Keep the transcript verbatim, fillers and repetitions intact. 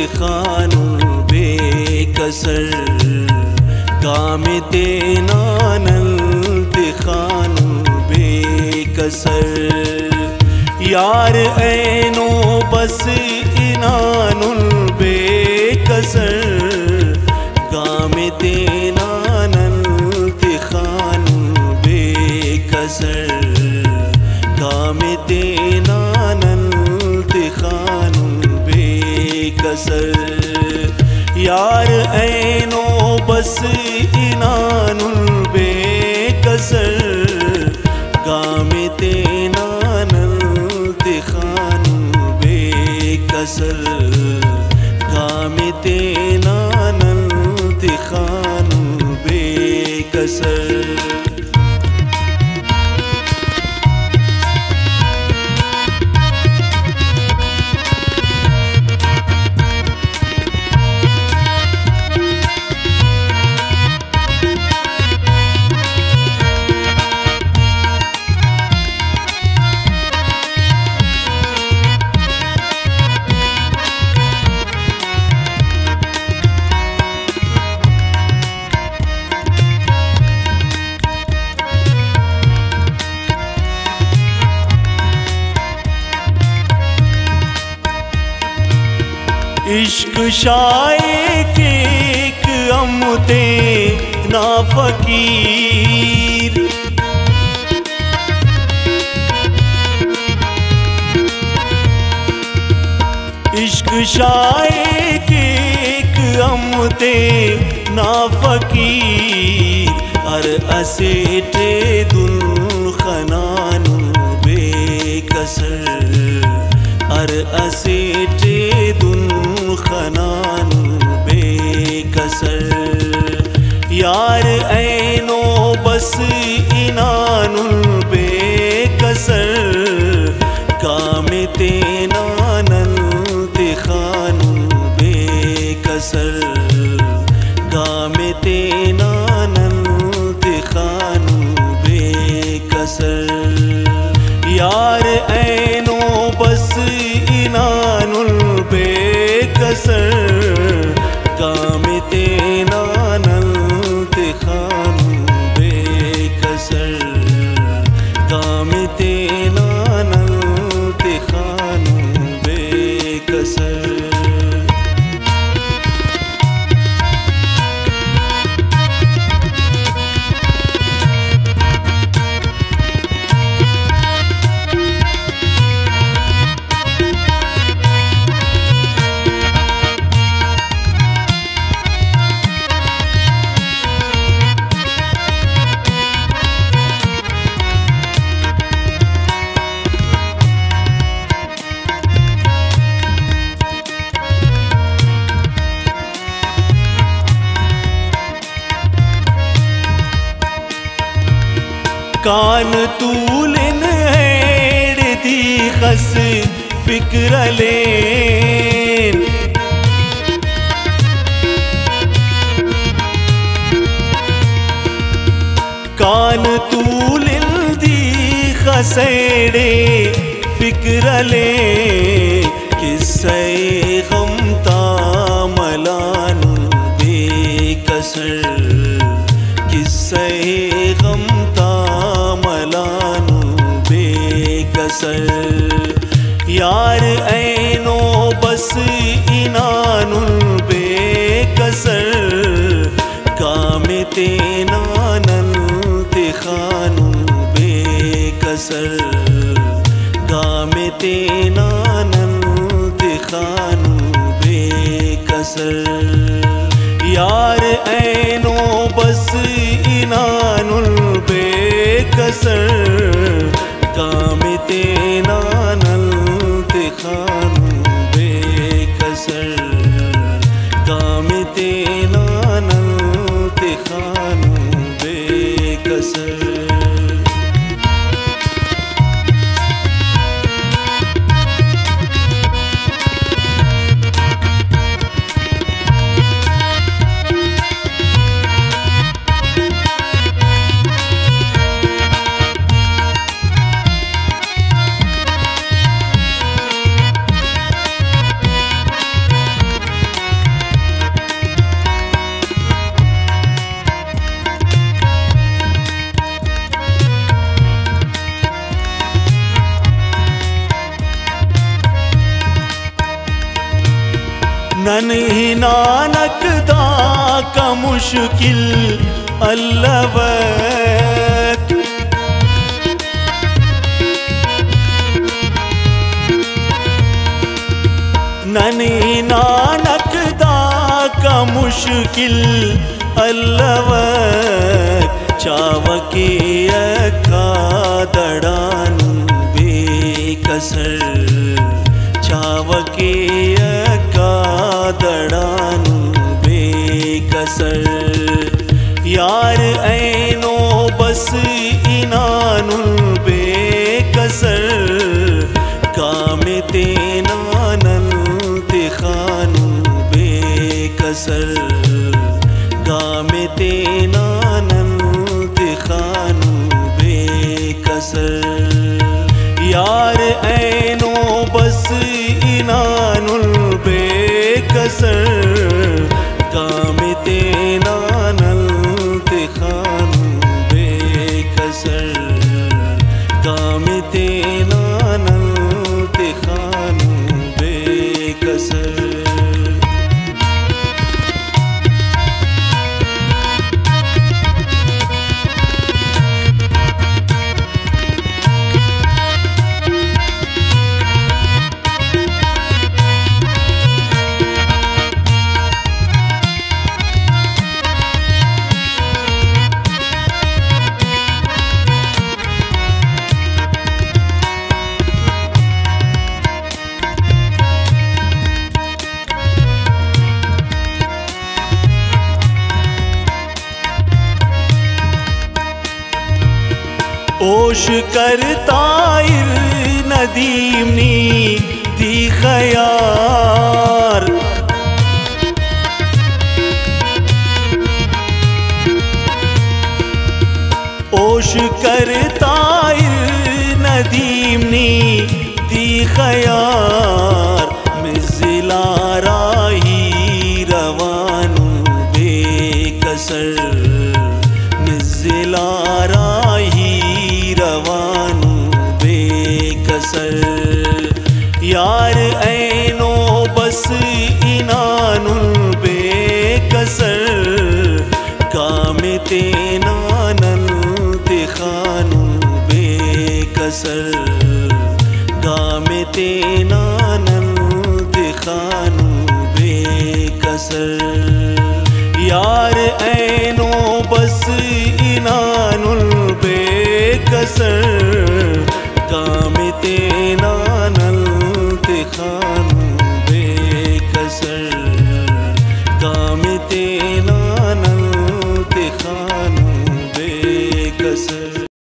खानुल बेकसर गामिते नानल खानुल बेकसर यार ऐनो बस इनानुल बेकसर गामिते नानल खानुल बेकसर गामिते नानल खानुल बेकसर यार ऐनो बस इनानुल बेकसर गामिते नानल खानुल बेकसर गामिते नानल खानुल बेकसर। इश्क शायक एक अमते ना फकीर इश्क शायक एक अमते ना फकीर अर असेटे दुल खनानुल बेकसर अर असेटे दुल खनानुल बेकसर यार ऐनो बस इनानुल बेकसर गामिते नानल खानुल बेकसर गामिते नानल खानुल बेकसर यार ऐनो बस इनानुल बेकसर गामिते नानल खानुल बेकसर गामिते नानल खानुल बेकसर। कान तूलिन हेड़ दी खस फिक्र लेन कान तूलिन दी खसेड़े फिक्र ले किस्से गम तामलानुल बेकसर किस्से गम तामलानुल बेकसर यार ऐनो बस इनानुल बेकसर गामिते नानल खानुल बेकसर गामिते नानल खानुल बेकसर यार ऐनो बस इनानुल बेकसर गामिते नानल खानुल बेकसर गामिते नानल खानुल बेकसर। नन्ही नानक दा का मुश्किल अल्लवैक। नन्ही नानक दा का मुश्किल अल्लवैक। चावके अका दड़ानू बेकसर। चावके अका दड़ानू बेकसर। यार ऐनो बस इनानू बेकसर। कामे तेना नल्ते खानू बेकसर। कामे तेना नल्ते खानू बेकसर। यार ऐनो बस इनानुल बेकसर। कामे तेना नल्ते खानू बेकसर। कामे तेना नल्ते खानू बेकसर। ओश करताइर नदीमनी दी खयार। ओश करताइर नदीमनी दी खयार। मिज़िला राही रवानू बेकसर। मिज़िला राही रवानू बेकसर। यार ऐनो बस इनानुल बेकसर। कामे तेना नल्ते खानू बेकसर। कामे तेना नल्ते खानू बेकसर। यार ऐनो बस इनानुल बेकसर।